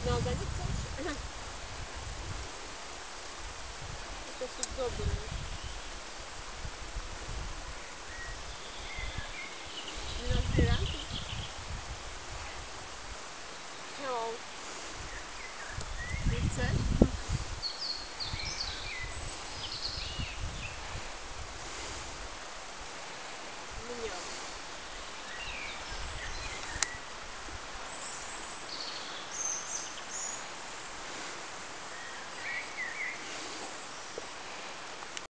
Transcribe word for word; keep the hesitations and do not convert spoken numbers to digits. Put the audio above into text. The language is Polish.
Noga nie chcesz? To jest dobre. Nie nazbierasz?